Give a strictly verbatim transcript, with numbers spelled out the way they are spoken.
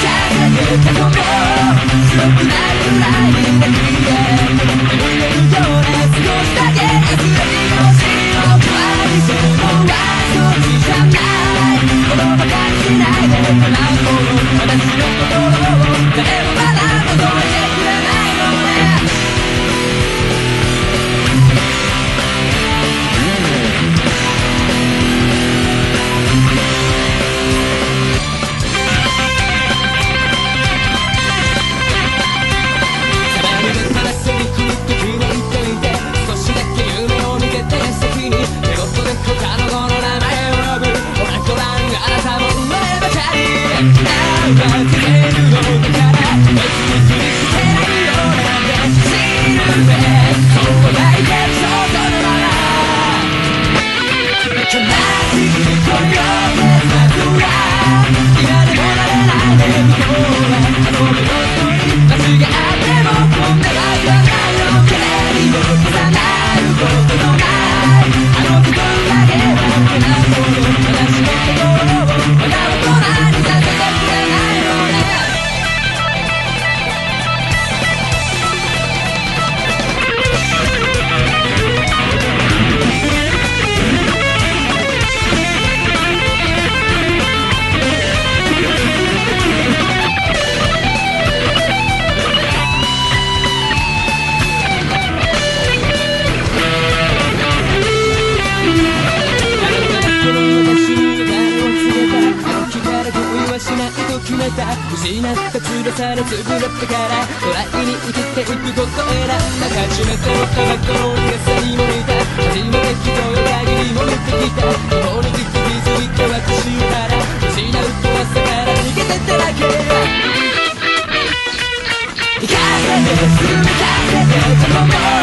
失った強さで潰れてからトライに生きていくこと選んだ初めてのタバコの苦さにも似た初めて人よ限りも見てきたこの時期気づいた私から失うと朝から逃げてただけ行かせて進めさせてとも